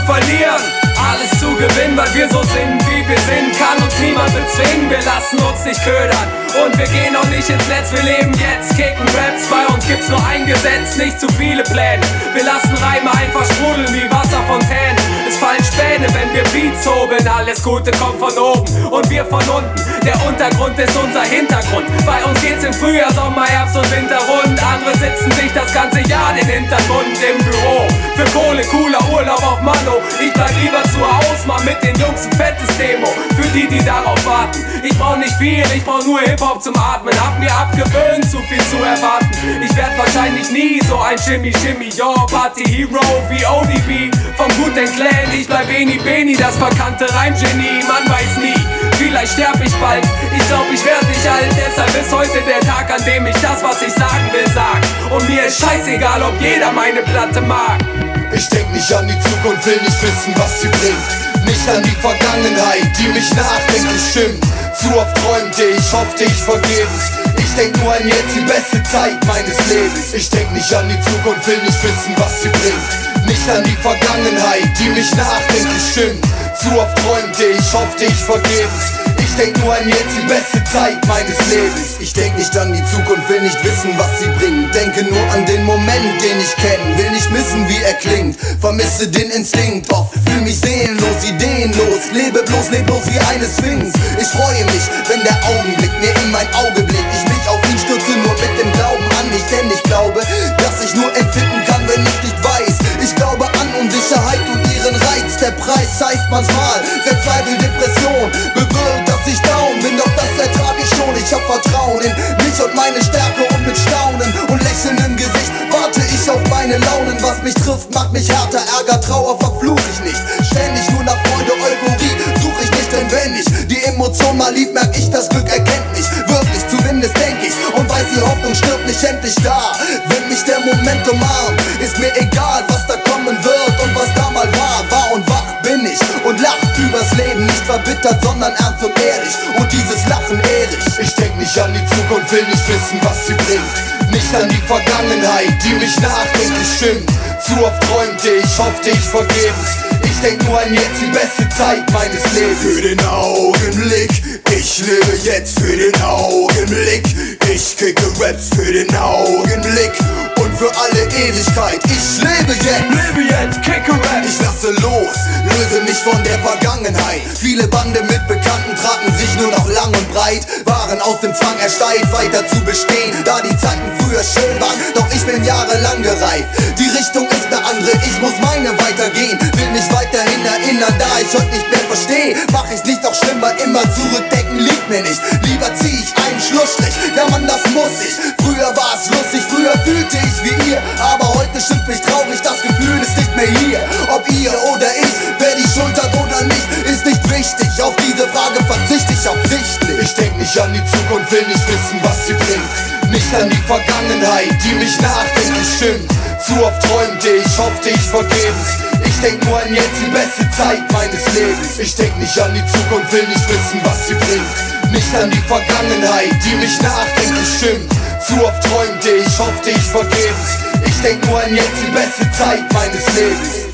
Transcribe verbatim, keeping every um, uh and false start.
verlieren, alles zu gewinnen, weil wir so sind, wie wir sind. Kann uns niemand bezwingen, wir lassen uns nicht ködern und wir gehen auch nicht ins Netz. Wir leben jetzt, kicken Raps, bei uns gibt's nur ein Gesetz, nicht zu viele Pläne. Wir lassen Reime einfach sprudeln wie Wasserfontänen. Es fallen Späne, wenn wir Beats hobeln, alles Gute kommt von oben und wir von unten. Der Untergrund ist unser Hintergrund, bei uns geht's im Frühjahr, Sommer, Herbst und Winter rund. Andere sitzen sich das ganze Jahr den Hintergrund im Büro. Für Kohle, cooler Urlaub auf Mano. Ich bleib lieber zu Haus, mal mit den Jungs ein fettes Demo. Für die, die darauf warten. Ich brauch nicht viel, ich brauch nur Hip-Hop zum Atmen. Hab mir abgewöhnt, zu viel zu erwarten. Ich werd wahrscheinlich nie so ein Shimmy Shimmy, yo, Party Hero wie O D B vom Wu-Tang Clan. Ich bleib Beni Beni, das verkannte Reimgenie. Man weiß nie, vielleicht sterb ich bald. Ich glaub, ich werd nicht alt, deshalb ist heute der Tag, an dem ich das, was ich sagen will, sag. Und mir ist scheißegal, ob jeder meine Platte mag. Ich denk nicht an die Zukunft, will nicht wissen, was sie bringt. Nicht an die Vergangenheit, die mich nachdenklich stimmt. Zu oft träumte ich, hoffte ich vergebens. Ich denk nur an jetzt, die beste Zeit meines Lebens. Ich denk nicht an die Zukunft, will nicht wissen, was sie bringt. Nicht an die Vergangenheit, die mich nachdenklich stimmt. Zu oft träumte ich, hoffte ich vergebens. Ich denk nur an jetzt, die beste Zeit meines Lebens. Ich denk nicht an die Zukunft, will nicht wissen, was sie bringt. Denke nur an den Moment, den ich kenn. Will nicht missen, wie er klingt. Vermisse den Instinkt, doch fühl mich seelenlos, ideenlos. Lebe bloß, leb bloß wie eine Sphinx. Ich freue mich, wenn der Augenblick mir in mein Auge blickt. Ich mich auf ihn stürze, nur mit dem Glauben an mich. Denn ich glaube, dass ich nur empfinden kann, wenn ich nicht weiß. Ich glaube an Unsicherheit und ihren Reiz. Der Preis heißt manchmal Selbstzweifel, Depression. Bewirkt, dass ich down bin, doch das ertrage ich schon. Ich hab Vertrauen in mich und meine Stärke und mit Staunen und lächelndem Gesicht warte ich auf meine Launen. Was mich trifft, macht mich härter, Ärger, Trauer verfluch ich nicht. Ständig nur nach Freude, Euphorie such ich nicht, denn wenn ich die Emotion mal lieb, merk ich, das Glück erkennt mich. Wirklich, zumindest denk ich und weiß, die Hoffnung stirbt nicht endlich da. Wenn mich der Moment umarmt, ist mir egal, was da kommen wird und was da mal war. Wahr und wach bin ich und lach übers Leben, nicht verbittert, sondern ernst und ehrlich. Und dieses Lachen ehre ich. Ich denk nicht an die Zukunft, will nicht wissen, was sie bringt. Nicht an die Vergangenheit, die mich nachdenklich stimmt. Zu oft träumte ich, hoffte ich vergebens. Ich denk nur an jetzt, die beste Zeit meines Lebens. Für den Augenblick, ich lebe jetzt für den Augenblick. Ich kicke Raps für den Augenblick und für alle Ewigkeit. Ich lebe jetzt, lebe jetzt, kicke Raps. Ich lasse los, löse mich von der Vergangenheit. Viele Bande mit Bekannten traten sich nur noch lang und breit, waren aus dem Zwang erstarrt, weiter zu bestehen, da die Zeiten früher schön waren, doch ich bin jahrelang gereift. Die Richtung ist eine andere, ich muss meine weitergehen. Will mich weiterhin erinnern, da ich heute nicht mehr verstehe. Mach ich's nicht noch schlimmer, immer zurückdenken liegt mir nicht. Lieber zieh ich einen Schlussstrich, ja Mann, das muss ich. Früher war es lustig, früher fühlte ich wie ihr, aber heute stimmt mich traurig, das Gefühl ist nicht mehr hier. Ob ihr oder ich, wer die Schuld hat oder nicht, ist nicht wichtig. Auf diese Frage verzichte ich absichtlich. Ich denk nicht an die Zukunft, will nicht wissen, was sie bringt. Nicht an die Vergangenheit, die mich nachdenklich stimmt. Zu oft träumte ich, hoffte ich vergebens. Ich denk nur an jetzt, die beste Zeit meines Lebens. Ich denk nicht an die Zukunft, will nicht wissen, was sie bringt. Nicht an die Vergangenheit, die mich nachdenklich stimmt. Zu oft träumte ich, hoffte ich vergebens. Ich denk nur an jetzt, die beste Zeit meines Lebens.